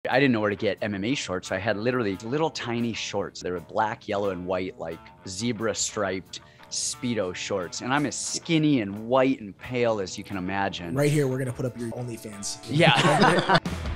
I didn't know where to get MMA shorts. So I had literally little tiny shorts. They were black, yellow, and white, like zebra striped Speedo shorts. And I'm as skinny and white and pale as you can imagine. Right here, we're going to put up your OnlyFans. Yeah.